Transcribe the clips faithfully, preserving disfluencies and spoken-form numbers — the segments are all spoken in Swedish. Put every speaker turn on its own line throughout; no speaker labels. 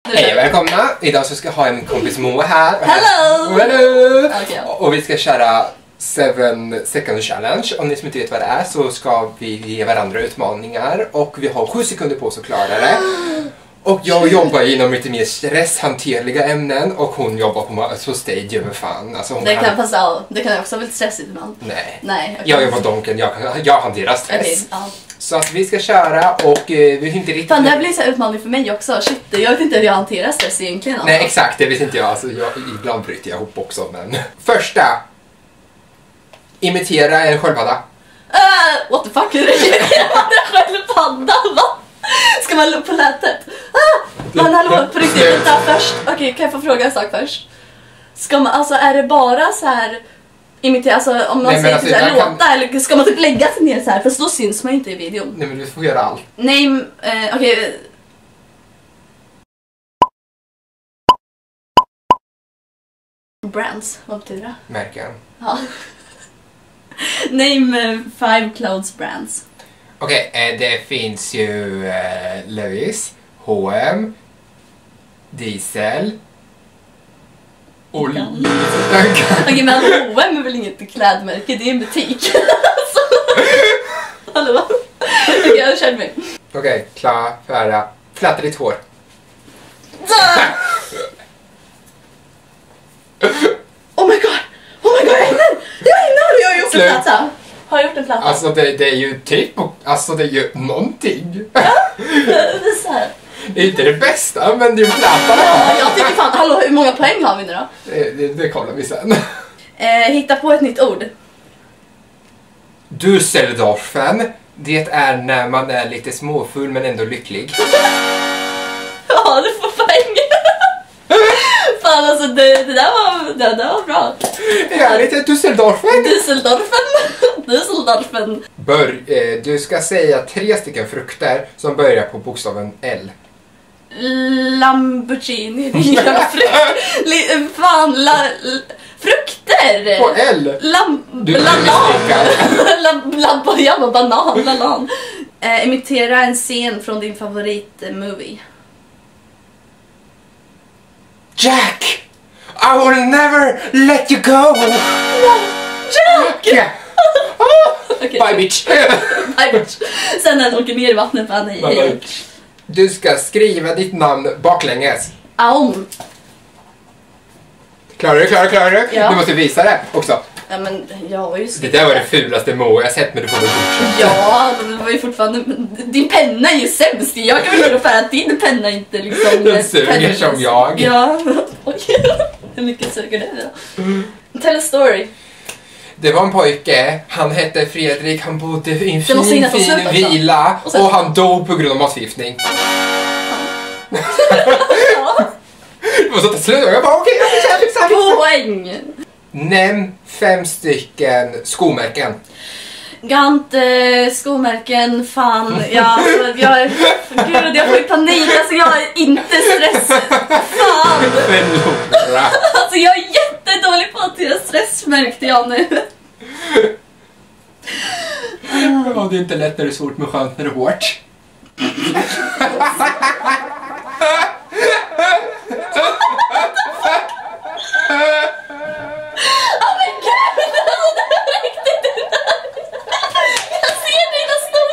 Hej och välkomna! Idag så ska jag ha en kompis Moa här.
Hello!
Hello!
Okay.
Och vi ska köra seven second challenge. Om ni som inte vet vad det är så ska vi ge varandra utmaningar. Och vi har sju sekunder på oss att klara det. Och jag jobbar inom lite mer stresshanterliga ämnen. Och hon jobbar på, på stage över fan. Alltså hon
det, kan
han...
passa, det kan också vara lite stressigt ibland.
Nej.
Nej okay.
Jag jobbar donken, jag, jag hanterar stress.
Okay, ja.
Så att vi ska köra och eh, vi inte riktigt...
Fan, det här blir så här utmaning för mig också. Shit, jag vet inte hur jag hanterar stress egentligen.
Nej, exakt, det vet inte jag. Alltså, jag ibland bryter jag ihop också, men... Första. Imitera en sköldpadda.
Uh, what the fuck? Är det en sköldpadda? Va? Ska man låta på lätet? Ah, men hallå, på riktigt, vänta först. Okej, okay, kan jag få fråga en sak först? Ska man, alltså är det bara så här... Imitera, alltså om man
Nej,
säger
alltså,
så här, låta
kan...
eller ska man typ lägga sig ner så här, för då syns man inte i videon.
Nej, men du får göra allt.
Nej, eh, okej. Okay. Brands, vad betyder det?
Märken.
Ja. Name five clothes brands.
Okej, okay, eh, det finns ju eh, Lewis, H och M, Diesel och Duncan.
Okej, men H och M är väl inget klädmärke, det är en butik. Hallå? Okej, okay, jag känner mig.
Okej, okay, klar, färdiga. Flätta ditt hår.
Oh my god! Oh my god, jag hinner! Jag hinner! Jag har gjort en platta. Har jag gjort en platta?
Alltså det, det är ju typ, alltså det är ju någonting.
Ja, det är så här.
Det är inte det bästa, men det är ju platta.
Ja, jag tycker fan, hallå, hur många poäng har vi nu då?
Det, det, det kollar vi sen.
Eh, hitta på ett nytt ord.
Düsseldorfen. Det är när man är lite småfull men ändå lycklig.
Ja, du får poäng. Fan, alltså det, det, där var, det där var bra.
Ja, lite Düsseldorfen.
Düsseldorfen. Düsseldorfen.
Bör, eh, du ska säga tre stycken frukter som börjar på bokstaven L.
Lamborghini. Det är ingen frukt. Li, fan, la, l, frukter.
På L.
Lam,
du
lalan. Lam, lam, ja, banan, lalan. Eh, imitera en scen från din favoritmovie.
Jack! I will never let you go!
Jack!
Yeah. Oh.
Okay.
Bye bitch!
Bye bitch! Sen när han åker ner i vattnet, han är...
Du ska skriva ditt namn baklänges.
Aum.
Klarar du, klarar du, klarar du?
Ja.
Du måste visa det också.
Ja, men jag har ju...
Det där var det fulaste Moa jag sett, men du får väl fortsätta.
Ja, det var ju fortfarande... Din penna är ju sämst. Jag kan väl ungefär att din penna inte liksom...
Den suger som jag.
Ja. Oj. Hur mycket suger det då? Mm. Tell a story.
Det var en pojke, han hette Fredrik, han bodde i en fin, fin, fin vila och, sen... och han dog på grund av matförgiftning. Ja. Ja. Det var så att sluta, jag bara okej, okay, jag fick
poäng!
Nämn fem stycken skomärken.
Gant, eh, skomärken, fan, ja, alltså, jag är, gud, jag får ju panik, alltså jag är inte stress, fan! Alltså jag är jättedålig på att hantera stress, märkte jag nu.
Ja, det är inte lätt när det är svårt med skönt när det är hårt.
Oh my god, alltså det är riktigt det där. Jag ser dina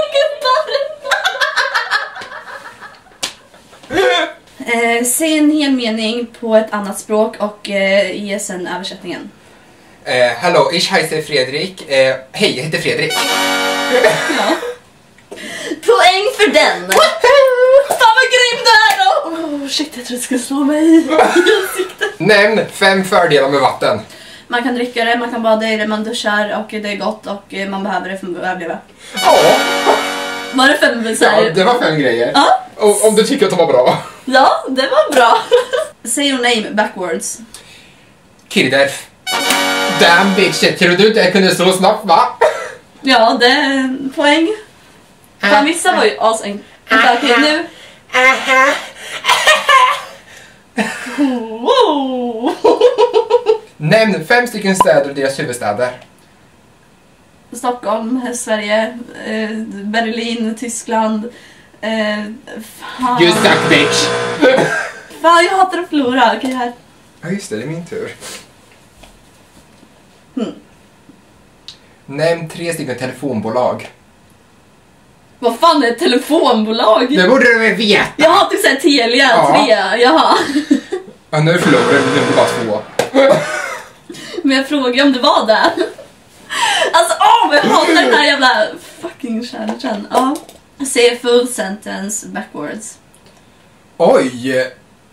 storgubbar. eh, Se en hel mening på ett annat språk och eh, ge sen översättningen.
Eh, Hallå, ich heiße Fredrik. Eh, hej, jag heter Fredrik.
Ja. Poäng för den. Fan vad grym du är då. Oh, shit, jag tror du skulle slå mig i ansiktet.
Nämn fem fördelar med vatten.
Man kan dricka det, man kan bada i det, man duschar och det är gott och man behöver det för att överleva.
Ja.
Var det fem så
här? Ja, det var fem grejer.
Ja.
Om, om du tycker att de var bra.
Ja, det var bra. Say your name backwards.
Kirderf. Damn bitch, tror du inte jag kunde så snabbt, va?
Ja, det är poäng. Fan, vissa var ju asäng. Okej, nu. Wow.
Nämn fem stycken städer och deras huvudstäder.
Stockholm, Sverige, eh, Berlin, Tyskland. Eh, fan.
You suck bitch.
fan, jag hatar att förlora. Okej, här.
Ja, just det. Det är min tur.
Hmm.
Nämn tre stycken telefonbolag.
Vad fan är ett telefonbolag?
Det borde du väl veta.
Jag har typ såhär Telia,
Ja.
tre, jaha.
Ja, nu förlorar du. Nu är det bara två.
Men jag frågade om det var det. Alltså, åh, vad jag hatar den här jävla fucking challengen. Ja. Say a full sentence backwards.
Oj!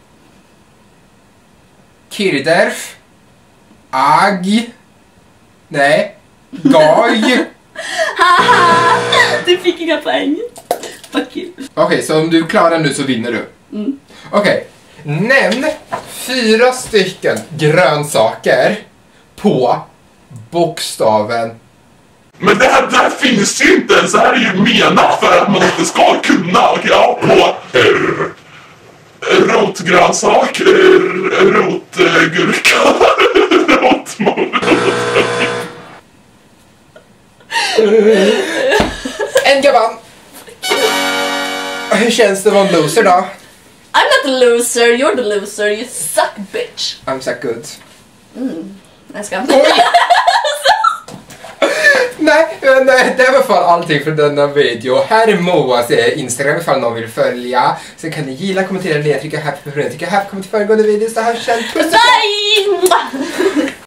Kirderf. Ag. Nej. Gaj.
Haha! Du fick inga poäng. Fuck you.
Okej, okay, så om du klarar nu så vinner du.
Mm.
Okej. Okay. Nämn fyra stycken grönsaker på bokstaven.
Men det här, det här finns ju inte ens. Det här är ju menat för att man inte ska kunna. Okej, ja, på R. Rotgrönsak, r- rotgurka, rotmorot.
En gavan. Hur känns det att vara en loser då?
I'm not the loser, you're the loser, you suck bitch.
I'm so good.
Mm. Jag ska...
Nej, men det var i alla fall allting för denna video. Här är Moas Instagram ifall någon vill följa. Så kan ni gilla, kommentera, trycka happy, trycka happy, kommentera föregående videos. Det här känns.
Bye!